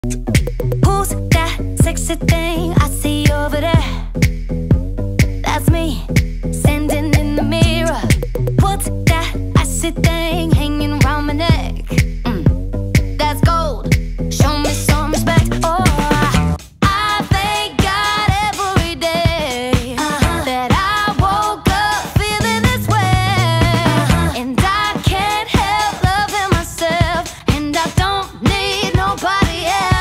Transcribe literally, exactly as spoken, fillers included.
Who's that sexy thing I see over there? That's me, standing in the mirror. What's that icy thing?